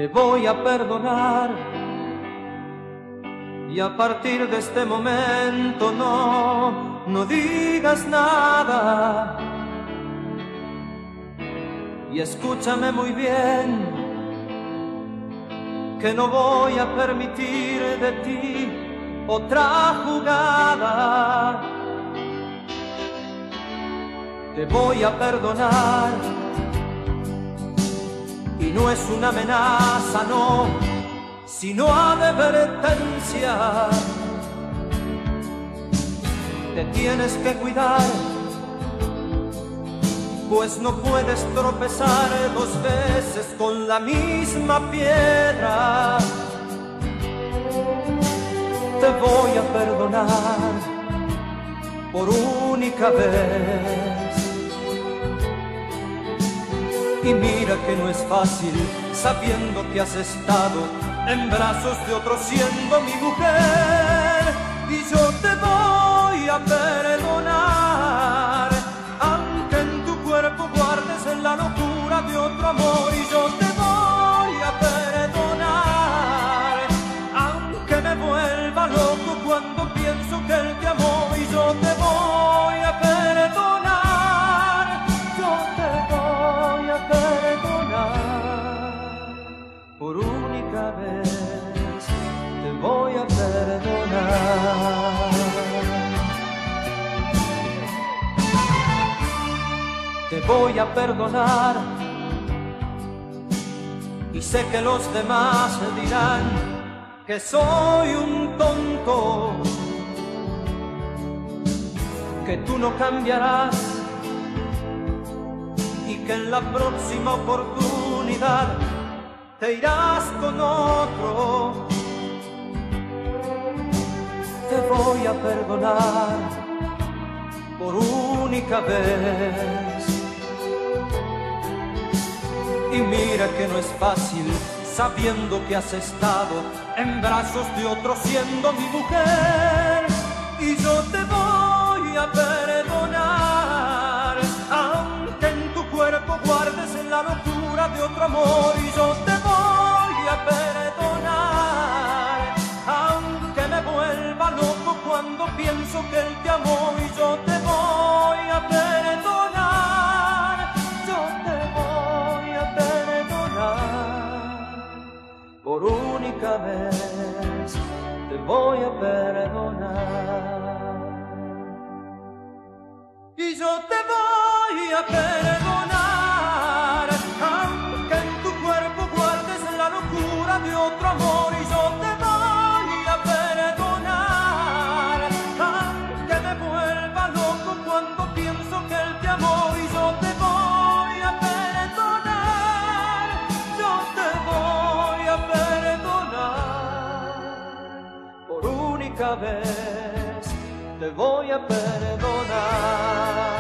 te voy a perdonar. Y a partir de este momento no digas nada. Y escúchame muy bien, que no voy a permitir de ti otra jugada. Te voy a perdonar, y no es una amenaza, no, sino advertencia. Te tienes que cuidar, pues no puedes tropezar dos veces con la misma piedra. Te voy a perdonar por única vez. Y mira que no es fácil, sabiendo que has estado en brazos de otro siendo mi mujer. Y yo te voy a perdonar, aunque en tu cuerpo guardes la locura de otro amor. Y yo te voy a perdonar, aunque me vuelva loco cuando pienso que él te amó. Y yo te voy a perdonar, yo te voy a perdonar. Por única vez te voy a perdonar. Te voy a perdonar, y sé que los demás dirán que soy un tonto, que tú no cambiarás y que en la próxima oportunidad te irás con otro. Te voy a perdonar por única vez. Y mira que no es fácil, sabiendo que has estado en brazos de otro siendo mi mujer. Y yo te voy a perdonar, aunque en tu cuerpo guardes la locura de otro amor. Y yo te voy a perdonar, aunque me vuelva loco cuando pienso que él te amó. Y yo te voy a perdonar, yo te voy a perdonar. Por única vez te voy a perdonar. Y yo te voy a perdonar, aunque en tu cuerpo guardes la locura de otro amor. Y yo te voy a perdonar, aunque me vuelva loco cuando pienso que él te amó. Y yo te voy a perdonar, yo te voy a perdonar. Por única vez te voy a perdonar.